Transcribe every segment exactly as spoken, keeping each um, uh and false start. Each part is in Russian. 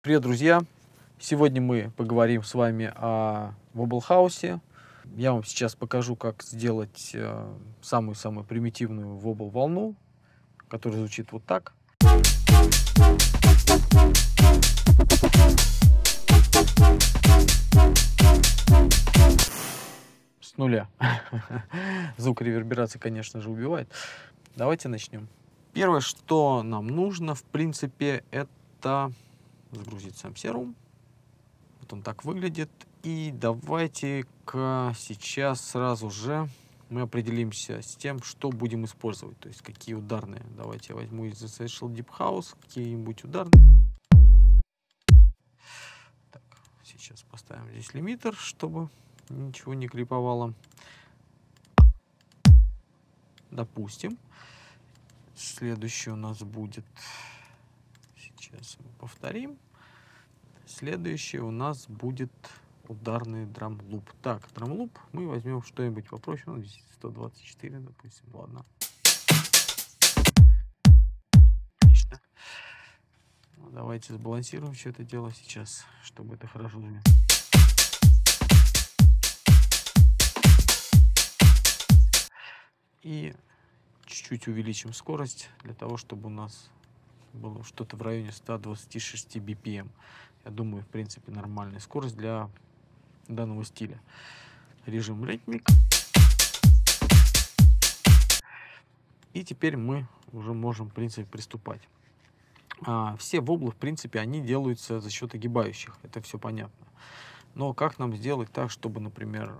Привет, друзья! Сегодня мы поговорим с вами о Wobble House. Я вам сейчас покажу, как сделать самую-самую примитивную Wobble волну, которая звучит вот так. С нуля. Звук реверберации, конечно же, убивает. Давайте начнем. Первое, что нам нужно, в принципе, это загрузить сам серум. Вот он так выглядит. И давайте-ка сейчас сразу же мы определимся с тем, что будем использовать. То есть какие ударные. Давайте я возьму из Essential Deep House какие-нибудь ударные. Так, сейчас поставим здесь лимитер, чтобы ничего не клиповало. Допустим. Следующий у нас будет... Сейчас мы повторим. Следующий у нас будет ударный драм-луп. Так, драм-луп мы возьмем что-нибудь попроще. Ну, здесь сто двадцать четыре, допустим. Ладно. Отлично. Ну, давайте сбалансируем все это дело сейчас, чтобы это хорошо звучало. И чуть-чуть увеличим скорость для того, чтобы у нас было что-то в районе ста двадцати шести би пи эм. Я думаю, в принципе, нормальная скорость для данного стиля. Режим ритмик. И теперь мы уже можем, в принципе, приступать. А, все воблы, в принципе, они делаются за счет огибающих. Это все понятно. Но как нам сделать так, чтобы, например,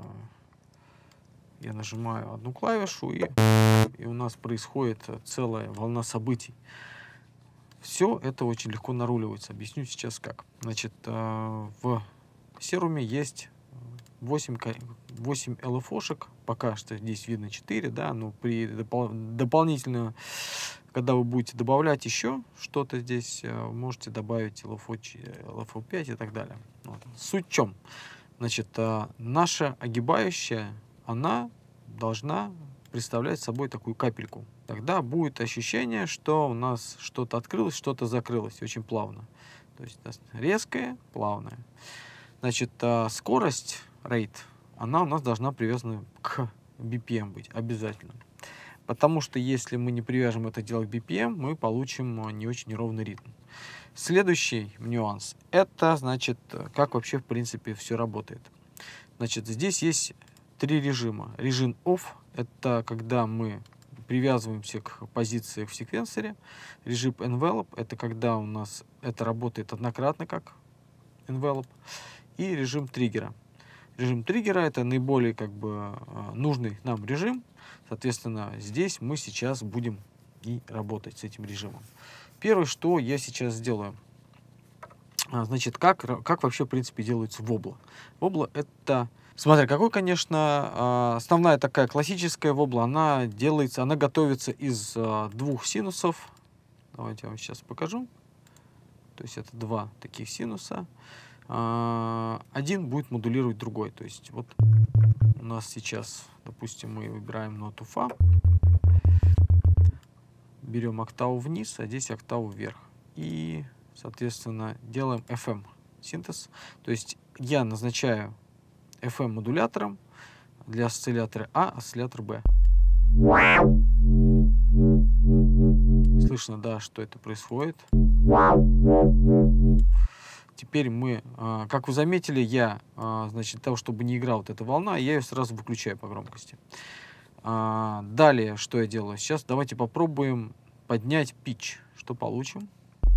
я нажимаю одну клавишу, и, и у нас происходит целая волна событий. Все это очень легко наруливается. Объясню сейчас как. Значит, в серуме есть восемь эл эф о-шек. Пока что здесь видно четыре, да, но при допол дополнительно, когда вы будете добавлять еще что-то здесь, можете добавить эл эф о пять и так далее. Вот. Суть в чем? Значит, наша огибающая, она должна представлять собой такую капельку. Тогда будет ощущение, что у нас что-то открылось, что-то закрылось очень плавно. То есть резкое, плавное. Значит, скорость, rate, она у нас должна привязана к би пи эм быть обязательно. Потому что если мы не привяжем это дело к би пи эм, мы получим не очень ровный ритм. Следующий нюанс, это, значит, как вообще, в принципе, все работает. Значит, здесь есть три режима. Режим off — это когда мы привязываемся к позиции в секвенсоре. Режим envelope — это когда у нас это работает однократно как envelope. И режим триггера. Режим триггера — это наиболее как бы нужный нам режим. Соответственно, здесь мы сейчас будем и работать с этим режимом. Первое, что я сейчас сделаю. Значит, как, как вообще, в принципе, делается вобла? Вобла — это... Смотря какой, конечно, основная такая классическая вобла, она делается, она готовится из двух синусов. Давайте я вам сейчас покажу. То есть это два таких синуса. Один будет модулировать другой. То есть вот у нас сейчас, допустим, мы выбираем ноту фа, берем октаву вниз, а здесь октаву вверх. И, соответственно, делаем эф эм синтез. То есть я назначаю эф эм модулятором для осциллятора А, осциллятор Б. Слышно, да, что это происходит. Теперь мы, как вы заметили, я, значит, для того, чтобы не играла вот эта волна, я ее сразу выключаю по громкости. Далее, что я делаю? Сейчас давайте попробуем поднять питч. Что получим?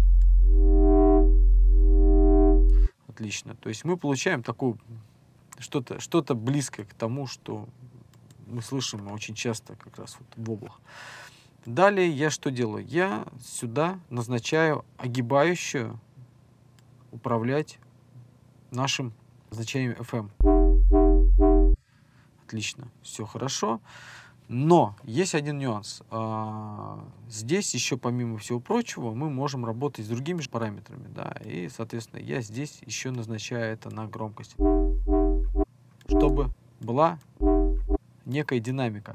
Отлично. То есть мы получаем такую что-то что-то близкое к тому, что мы слышим очень часто как раз вот в воблах. Далее я что делаю? Я сюда назначаю огибающую управлять нашим значением эф эм. Отлично, все хорошо. Но есть один нюанс. Здесь еще, помимо всего прочего, мы можем работать с другими же параметрами. Да? И, соответственно, я здесь еще назначаю это на громкость, чтобы была некая динамика.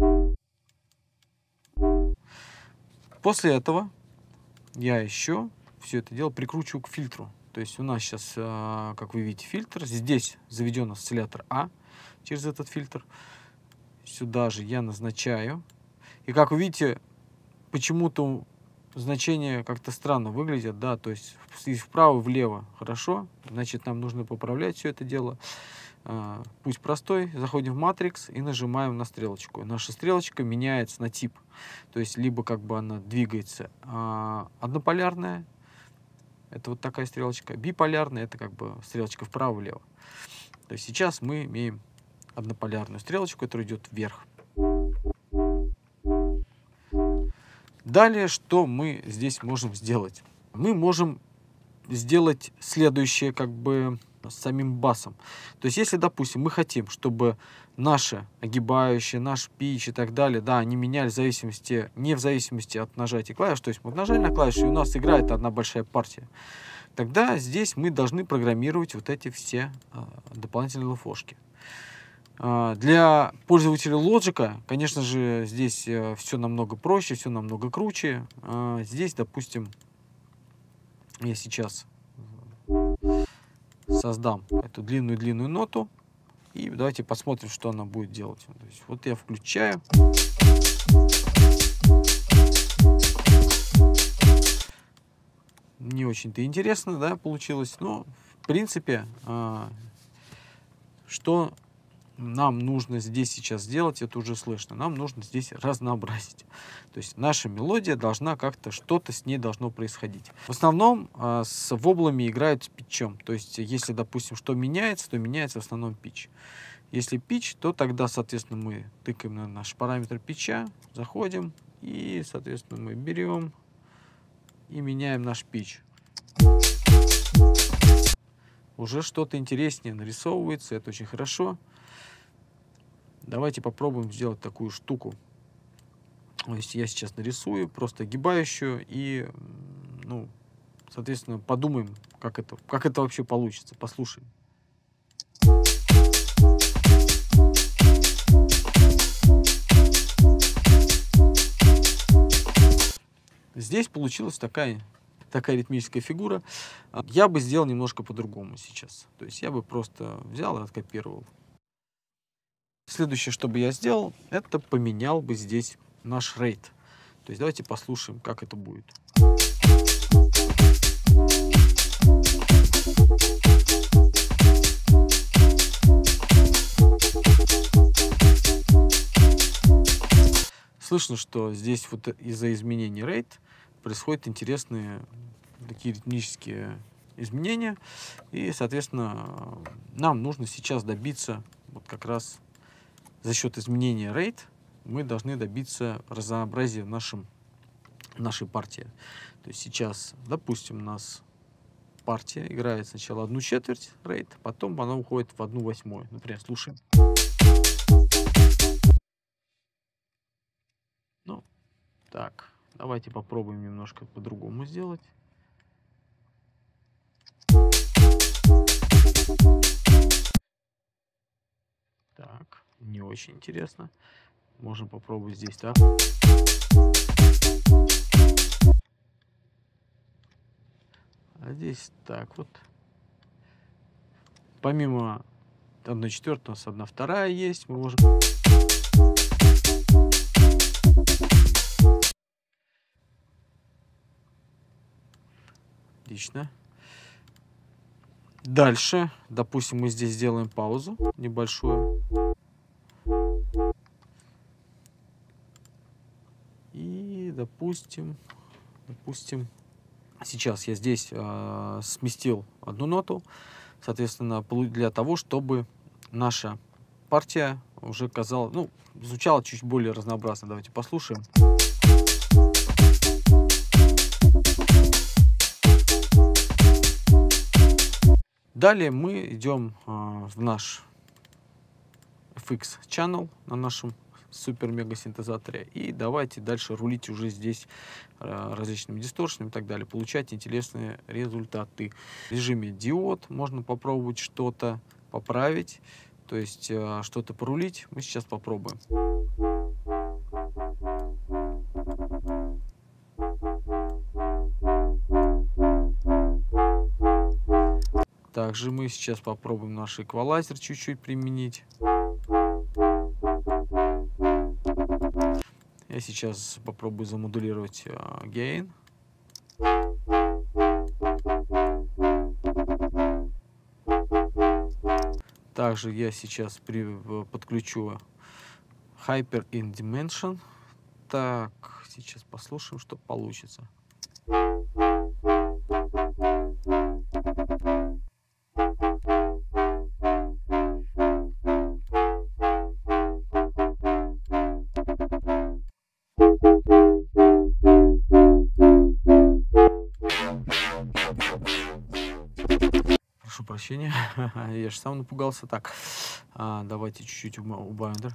После этого я еще все это дело прикручиваю к фильтру. То есть у нас сейчас, как вы видите, фильтр. Здесь заведен осциллятор А через этот фильтр. Сюда же я назначаю. И как вы видите, почему-то значения как-то странно выглядят, да, то есть вправо и влево хорошо, значит, нам нужно поправлять все это дело. Путь простой, заходим в матрикс и нажимаем на стрелочку. Наша стрелочка меняется на тип, то есть либо как бы она двигается однополярная, это вот такая стрелочка, биполярная, это как бы стрелочка вправо-влево. То есть сейчас мы имеем однополярную стрелочку, которая идет вверх. Далее, что мы здесь можем сделать? Мы можем сделать следующее, как бы с самим басом. То есть, если, допустим, мы хотим, чтобы наши огибающие, наш пич и так далее, да, они менялись в зависимости, не в зависимости от нажатия клавиш, то есть мы нажали на клавишу, и у нас играет одна большая партия, тогда здесь мы должны программировать вот эти все а, дополнительные лфошки. Для пользователя Logic, конечно же, здесь все намного проще, все намного круче. Здесь, допустим, я сейчас создам эту длинную-длинную ноту. И давайте посмотрим, что она будет делать. То есть, вот я включаю. Не очень-то интересно, да, получилось. Но, в принципе, что нам нужно здесь сейчас сделать, это уже слышно. Нам нужно здесь разнообразить. То есть наша мелодия должна как-то, что-то с ней должно происходить. В основном э, с воблами играют с питчом. То есть если, допустим, что меняется, то меняется в основном питч. Если питч, то тогда, соответственно, мы тыкаем на наш параметр питча, заходим и, соответственно, мы берем и меняем наш питч. Уже что-то интереснее нарисовывается, это очень хорошо. Давайте попробуем сделать такую штуку. То есть я сейчас нарисую просто огибающую и, ну, соответственно, подумаем, как это, как это вообще получится. Послушаем. Здесь получилась такая, такая ритмическая фигура. Я бы сделал немножко по-другому сейчас. То есть я бы просто взял и откопировал. Следующее, что бы я сделал, это поменял бы здесь наш рейт. То есть давайте послушаем, как это будет. Слышно, что здесь вот из-за изменения рейт происходят интересные такие ритмические изменения. И, соответственно, нам нужно сейчас добиться вот как раз за счет изменения рейт мы должны добиться разнообразия в нашем, нашей партии. То есть сейчас, допустим, у нас партия играет сначала одну четверть рейт, потом она уходит в одну восьмую. Например, слушаем. Ну, так, давайте попробуем немножко по-другому сделать. Так, не очень интересно. Можем попробовать здесь, так. А здесь так вот. Помимо одной четвертой у нас одна вторая есть. Мы можем... Отлично. Дальше, допустим, мы здесь сделаем паузу небольшую. И, допустим, допустим, сейчас я здесь э, сместил одну ноту, соответственно, для того, чтобы наша партия уже казалась, ну, звучала чуть более разнообразно. Давайте послушаем. Далее мы идем э, в наш эф икс channel на нашем супер-мега-синтезаторе. И давайте дальше рулить уже здесь э, различными дисторшенами и так далее. Получать интересные результаты. В режиме диод можно попробовать что-то поправить. То есть э, что-то порулить. Мы сейчас попробуем. Также мы сейчас попробуем наш эквалайзер чуть-чуть применить. Я сейчас попробую замодулировать гейн. Также я сейчас при, подключу Hyper in Dimension. Так, сейчас послушаем, что получится. Прошу прощения, я же сам напугался. Так, а, давайте чуть-чуть убавим, да?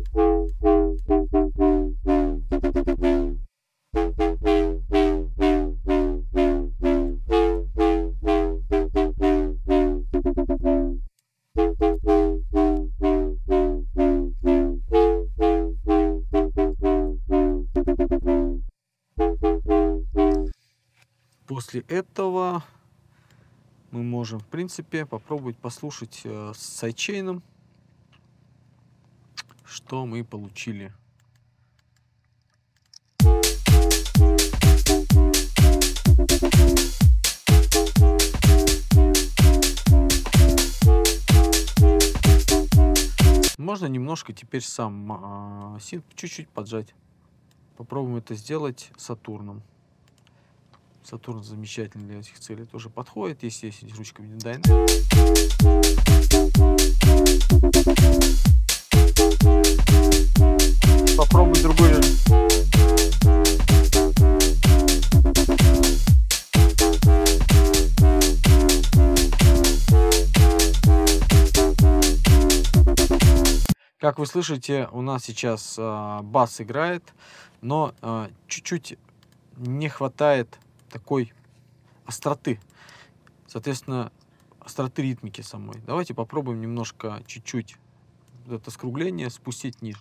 После этого мы можем, в принципе, попробовать послушать э, с сайдчейном, что мы получили. Можно немножко теперь сам э, синт чуть-чуть поджать. Попробуем это сделать Сатурном. Сатурн замечательно для этих целей тоже подходит, если есть ручка Dynamic. Попробуй другой режим. Как вы слышите, у нас сейчас э, бас играет, но чуть-чуть э, не хватает такой остроты, соответственно, остроты ритмики самой. Давайте попробуем немножко, чуть-чуть это скругление спустить ниже.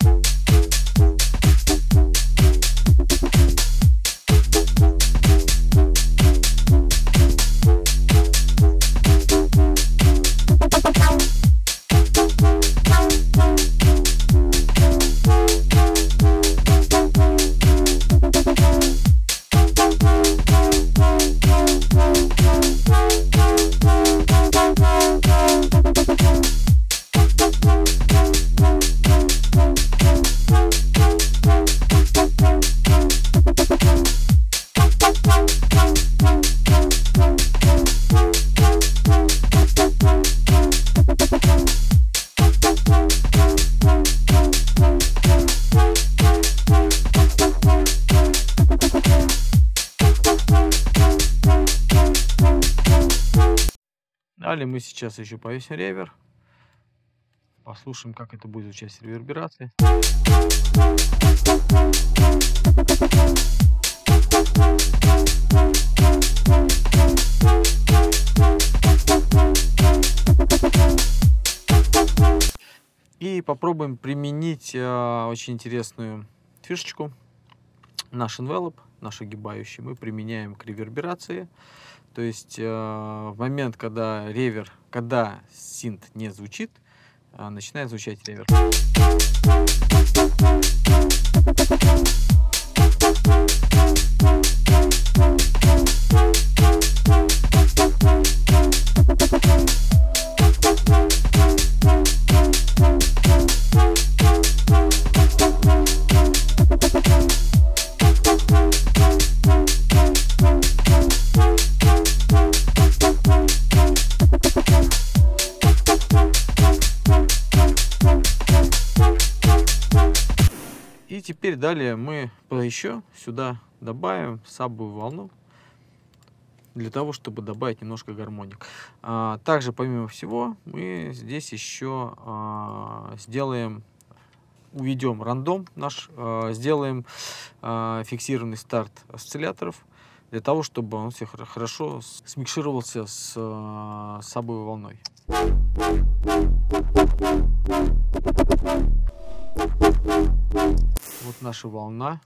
Далее мы сейчас еще повесим ревер. Послушаем, как это будет звучать с реверберацией. И попробуем применить э, очень интересную фишечку. Наш envelope, наш огибающий, мы применяем к реверберации. То есть э, в момент, когда ревер, когда синт не звучит, э, начинает звучать ревер. И теперь далее мы еще сюда добавим сабовую волну, для того, чтобы добавить немножко гармоник. А, также, помимо всего, мы здесь еще а, сделаем, уведем рандом наш, а, сделаем а, фиксированный старт осцилляторов, для того, чтобы он все хорошо смикшировался с а, сабовой волной. Вот наша волна.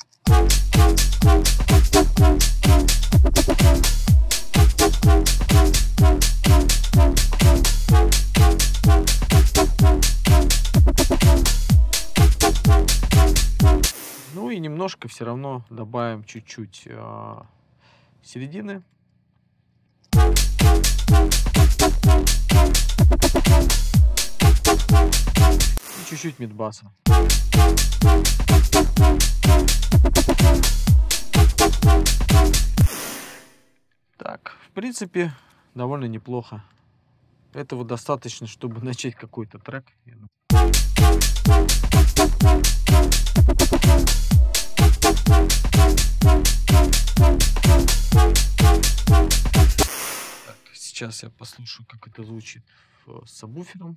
немножко все равно добавим чуть-чуть э, середины. И чуть-чуть мидбаса. Так, в принципе, довольно неплохо. Этого достаточно, чтобы начать какой-то трек. Так, сейчас я послушаю, как это звучит с сабвуфером.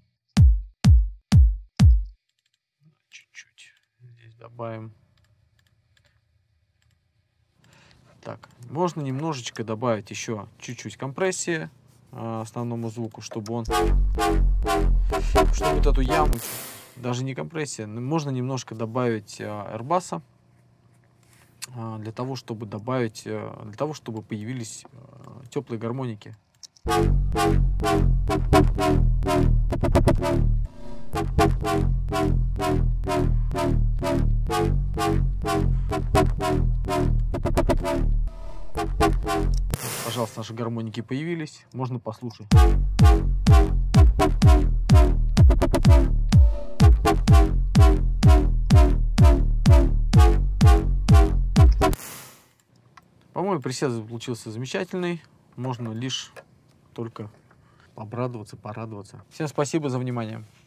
Чуть-чуть здесь добавим. Так, можно немножечко добавить еще чуть-чуть компрессии э, основному звуку, чтобы он, чтобы вот эту яму, даже не компрессия, можно немножко добавить э, эрбаса э, для того, чтобы добавить, э, для того, чтобы появились э, теплые гармоники. Пожалуйста, наши гармоники появились, можно послушать. По-моему, пресет получился замечательный, можно лишь только обрадоваться, порадоваться. Всем спасибо за внимание.